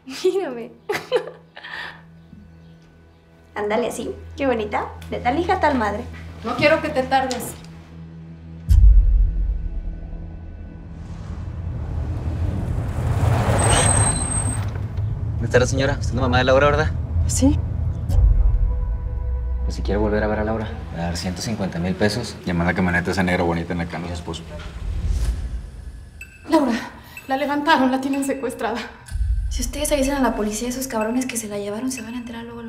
Mírame. Ándale así, qué bonita. De tal hija, tal madre. No quiero que te tardes. Buenas tardes, señora. ¿Usted es la mamá de Laura, verdad? Sí. Pues si quiere volver a ver a Laura, le va a dar 150,000 pesos. Y además la camioneta esa negra bonita en la que anda su esposo. Laura, la levantaron, la tienen secuestrada. Si ustedes avisan a la policía, esos cabrones que se la llevaron se van a enterar luego.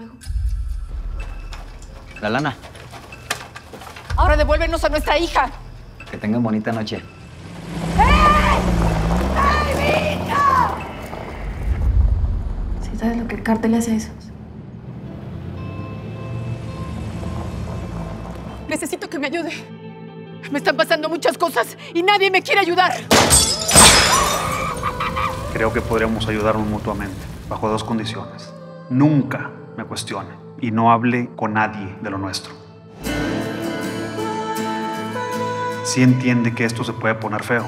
La lana. Ahora devuélvenos a nuestra hija. Que tengan bonita noche. ¿Sí sabes lo que el cártel le hace a esos? Necesito que me ayude. Me están pasando muchas cosas y nadie me quiere ayudar. Creo que podríamos ayudarnos mutuamente, bajo dos condiciones. Nunca me cuestione y no hable con nadie de lo nuestro. Sí entiende que esto se puede poner feo.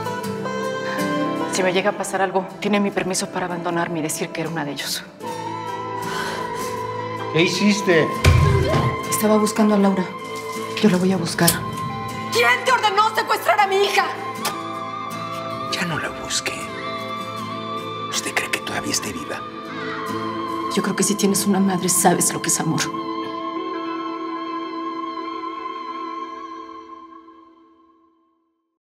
Si me llega a pasar algo, tiene mi permiso para abandonarme y decir que era una de ellos. ¿Qué hiciste? Estaba buscando a Laura. Yo la voy a buscar. ¿Quién te ordenó secuestrar a mi hija? Ya no la busque. ¿Usted cree que todavía esté viva? Yo creo que si tienes una madre, sabes lo que es amor.